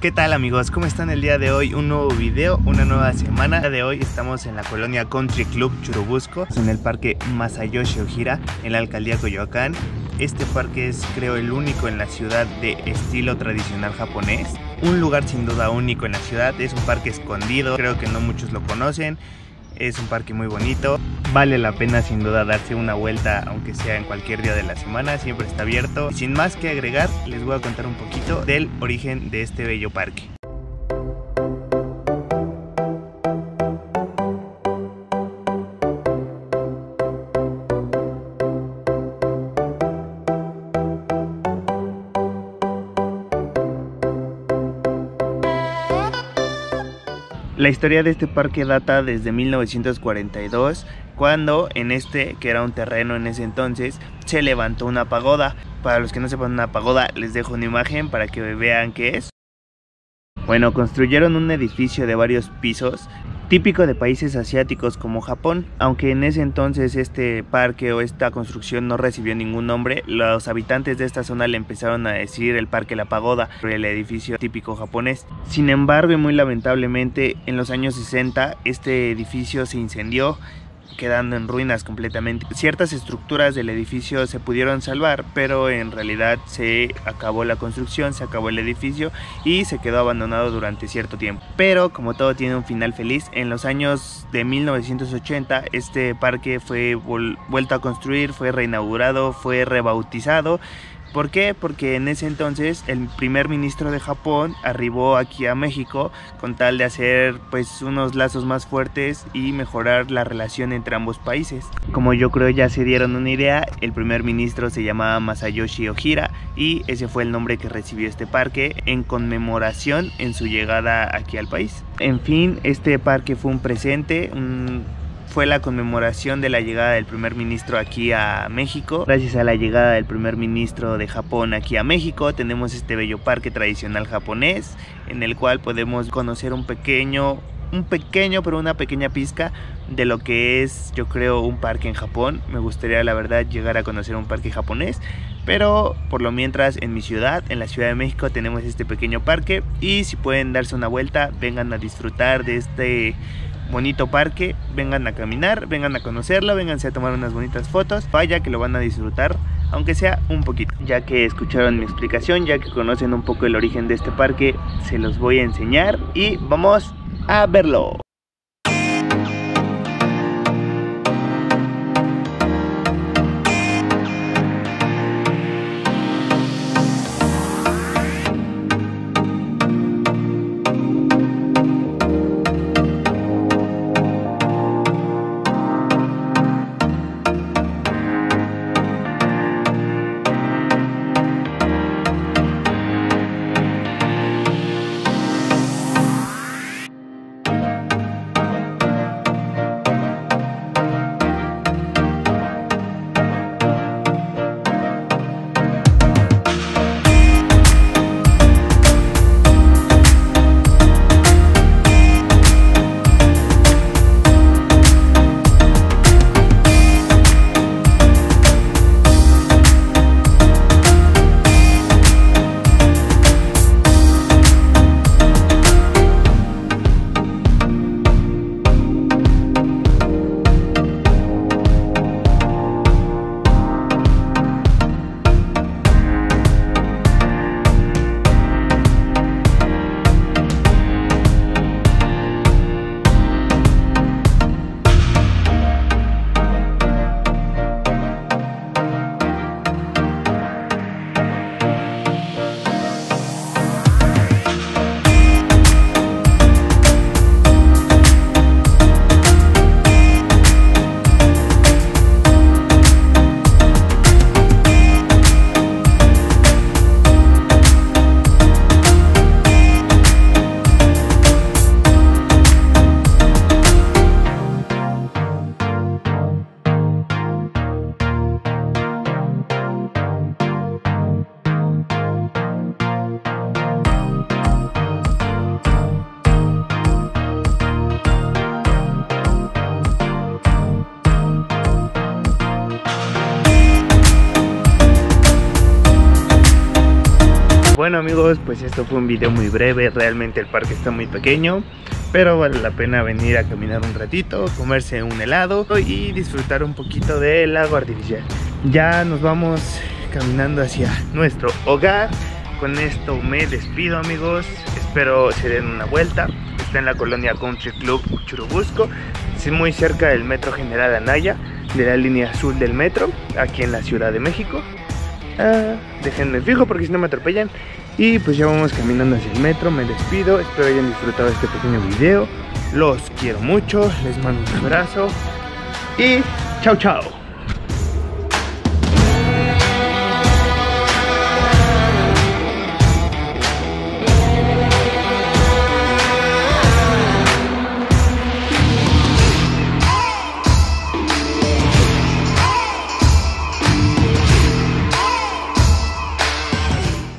¿Qué tal amigos? ¿Cómo están el día de hoy? Un nuevo video, una nueva semana. El día de hoy estamos en la colonia Country Club Churubusco, en el parque Masayoshi Ojira, en la alcaldía Coyoacán. Este parque es, creo, el único en la ciudad de estilo tradicional japonés. Un lugar sin duda único en la ciudad, es un parque escondido, creo que no muchos lo conocen. Es un parque muy bonito, vale la pena sin duda darse una vuelta, aunque sea en cualquier día de la semana, siempre está abierto. Sin más que agregar, les voy a contar un poquito del origen de este bello parque. La historia de este parque data desde 1942, cuando en este, que era un terreno en ese entonces, se levantó una pagoda. Para los que no sepan, una pagoda, les dejo una imagen para que vean qué es. Bueno, construyeron un edificio de varios pisos, típico de países asiáticos como Japón. Aunque en ese entonces este parque o esta construcción no recibió ningún nombre, los habitantes de esta zona le empezaron a decir el Parque La Pagoda, por el edificio típico japonés. Sin embargo, y muy lamentablemente, en los años 60 este edificio se incendió, quedando en ruinas completamente. Ciertas estructuras del edificio se pudieron salvar, pero en realidad se acabó la construcción, se acabó el edificio y se quedó abandonado durante cierto tiempo. Pero como todo tiene un final feliz, en los años de 1980 este parque fue vuelto a construir, fue reinaugurado, fue rebautizado. ¿Por qué? Porque en ese entonces el primer ministro de Japón arribó aquí a México con tal de hacer pues unos lazos más fuertes y mejorar la relación entre ambos países. Como yo creo ya se dieron una idea, el primer ministro se llamaba Masayoshi Ojira y ese fue el nombre que recibió este parque en conmemoración en su llegada aquí al país. En fin, este parque fue un presente, fue la conmemoración de la llegada del primer ministro aquí a México. Gracias a la llegada del primer ministro de Japón aquí a México, tenemos este bello parque tradicional japonés, en el cual podemos conocer una pequeña pizca de lo que es, yo creo, un parque en Japón. Me gustaría, la verdad, llegar a conocer un parque japonés, pero por lo mientras en mi ciudad, en la Ciudad de México, tenemos este pequeño parque y si pueden darse una vuelta, vengan a disfrutar de este bonito parque, vengan a caminar, vengan a conocerlo, vénganse a tomar unas bonitas fotos, vaya que lo van a disfrutar, aunque sea un poquito. Ya que escucharon mi explicación, ya que conocen un poco el origen de este parque, se los voy a enseñar y vamos a verlo. bueno amigos, pues esto fue un video muy breve. Realmente el parque está muy pequeño, pero vale la pena venir a caminar un ratito, comerse un helado y disfrutar un poquito del lago artificial. Ya nos vamos caminando hacia nuestro hogar. Con esto me despido amigos, espero se den una vuelta. Está en la colonia Country Club Churubusco, es muy cerca del Metro General Anaya, de la línea azul del metro, aquí en la Ciudad de México. Déjenme fijo porque si no me atropellan. Y pues ya vamos caminando hacia el metro. Me despido, espero hayan disfrutado este pequeño video. Los quiero mucho, les mando un abrazo y chao chao.